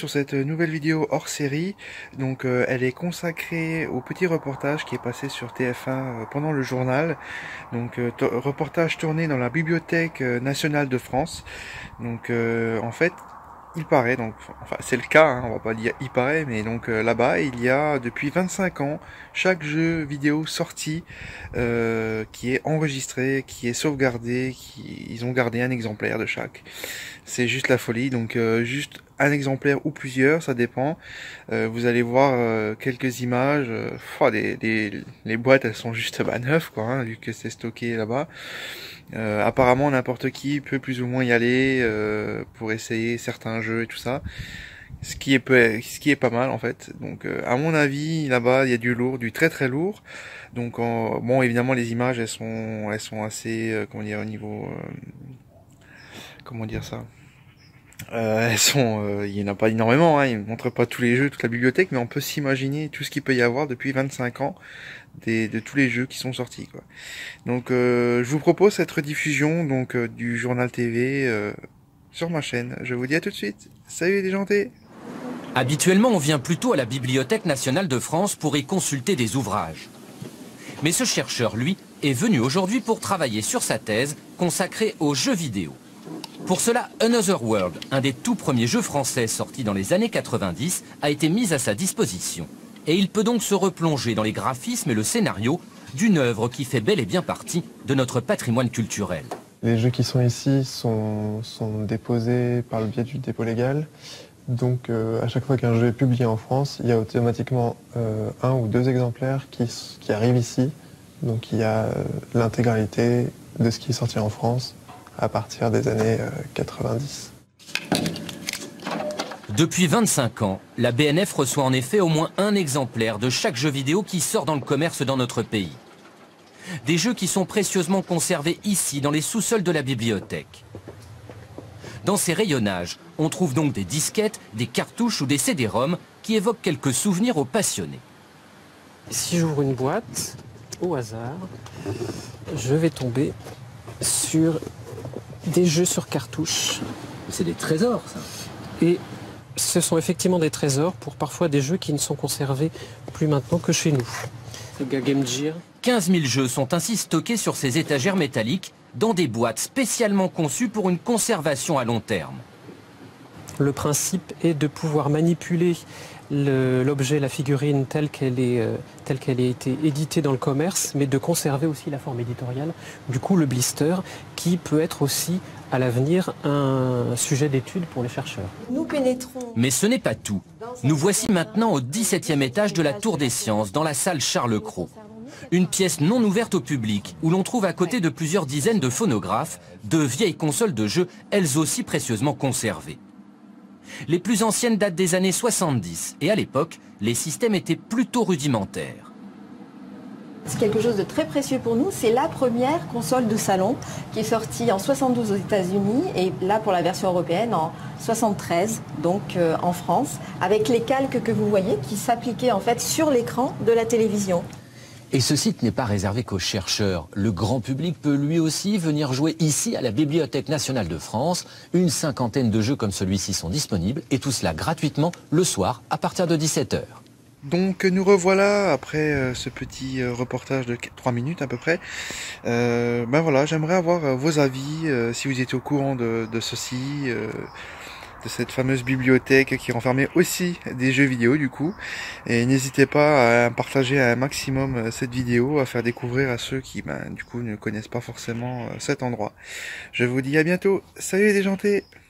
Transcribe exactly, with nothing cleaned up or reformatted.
sur cette nouvelle vidéo hors série. Donc euh, elle est consacrée au petit reportage qui est passé sur T F un euh, pendant le journal. Donc euh, reportage tourné dans la Bibliothèque nationale de France. Donc euh, en fait, il paraît, donc enfin c'est le cas, hein, on va pas dire il paraît, mais donc euh, là-bas il y a depuis vingt-cinq ans chaque jeu vidéo sorti euh, qui est enregistré, qui est sauvegardé, qui ils ont gardé un exemplaire de chaque. C'est juste la folie, donc euh, juste un exemplaire ou plusieurs, ça dépend. Euh, vous allez voir euh, quelques images. Euh, oh, les, les, les boîtes elles sont juste bah, neuves quoi, hein, vu que c'est stocké là-bas. Euh, apparemment n'importe qui peut plus ou moins y aller euh, pour essayer certains jeux et tout ça, ce qui est peu, ce qui est pas mal en fait. Donc euh, à mon avis là-bas il y a du lourd, du très très lourd. Donc en, bon évidemment les images elles sont elles sont assez euh, comment dire au niveau euh, comment dire ça euh, elles sont euh, il y en a pas énormément, hein, ils ne montrent pas tous les jeux, toute la bibliothèque, mais on peut s'imaginer tout ce qu'il peut y avoir depuis vingt-cinq ans des, de tous les jeux qui sont sortis quoi. Donc euh, je vous propose cette rediffusion donc euh, du journal T V euh, sur ma chaîne. Je vous dis à tout de suite. Salut les déjantés. Habituellement, on vient plutôt à la Bibliothèque nationale de France pour y consulter des ouvrages. Mais ce chercheur, lui, est venu aujourd'hui pour travailler sur sa thèse consacrée aux jeux vidéo. Pour cela, Another World, un des tout premiers jeux français sortis dans les années quatre-vingt-dix, a été mis à sa disposition. Et il peut donc se replonger dans les graphismes et le scénario d'une œuvre qui fait bel et bien partie de notre patrimoine culturel. Les jeux qui sont ici sont, sont déposés par le biais du dépôt légal. Donc euh, à chaque fois qu'un jeu est publié en France, il y a automatiquement euh, un ou deux exemplaires qui, qui arrivent ici. Donc il y a euh, l'intégralité de ce qui est sorti en France à partir des années euh, quatre-vingt-dix. Depuis vingt-cinq ans, la B N F reçoit en effet au moins un exemplaire de chaque jeu vidéo qui sort dans le commerce dans notre pays. Des jeux qui sont précieusement conservés ici, dans les sous-sols de la bibliothèque. Dans ces rayonnages, on trouve donc des disquettes, des cartouches ou des C D ROM qui évoquent quelques souvenirs aux passionnés. Si j'ouvre une boîte, au hasard, je vais tomber sur des jeux sur cartouche. C'est des trésors, ça. Et ce sont effectivement des trésors pour parfois des jeux qui ne sont conservés plus maintenant que chez nous. Sega Game Gear. quinze mille jeux sont ainsi stockés sur ces étagères métalliques dans des boîtes spécialement conçues pour une conservation à long terme. Le principe est de pouvoir manipuler l'objet, la figurine telle qu'elle est, euh, telle qu'elle a été éditée dans le commerce, mais de conserver aussi la forme éditoriale, du coup le blister, qui peut être aussi à l'avenir un sujet d'étude pour les chercheurs. Nous pénétrons. Mais ce n'est pas tout. Nous voici maintenant au dix-septième étage de la Tour des Sciences, dans la salle Charles Cros. Une pièce non ouverte au public, où l'on trouve à côté de plusieurs dizaines de phonographes, de vieilles consoles de jeux, elles aussi précieusement conservées. Les plus anciennes datent des années soixante-dix, et à l'époque, les systèmes étaient plutôt rudimentaires. C'est quelque chose de très précieux pour nous, c'est la première console de salon qui est sortie en soixante-douze aux États-Unis et là pour la version européenne en soixante-treize, donc euh, en France, avec les calques que vous voyez qui s'appliquaient en fait sur l'écran de la télévision. Et ce site n'est pas réservé qu'aux chercheurs. Le grand public peut lui aussi venir jouer ici à la Bibliothèque nationale de France. Une cinquantaine de jeux comme celui-ci sont disponibles et tout cela gratuitement le soir à partir de dix-sept heures. Donc nous revoilà après euh, ce petit euh, reportage de trois minutes à peu près. Euh, ben voilà, j'aimerais avoir euh, vos avis, euh, si vous étiez au courant de, de ceci, euh, de cette fameuse bibliothèque qui renfermait aussi des jeux vidéo du coup. Et n'hésitez pas à partager un maximum cette vidéo, à faire découvrir à ceux qui ben, du coup ne connaissent pas forcément cet endroit. Je vous dis à bientôt, salut les déjantés!